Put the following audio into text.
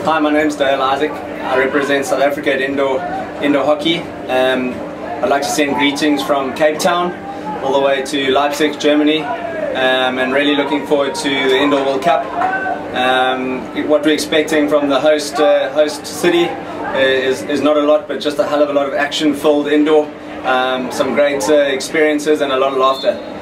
Hi, my name's Dale Isaac. I represent South Africa at indoor hockey. I'd like to send greetings from Cape Town all the way to Leipzig, Germany, and really looking forward to the Indoor World Cup. What we're expecting from the host city is not a lot, but just a hell of a lot of action-filled indoor, some great experiences and a lot of laughter.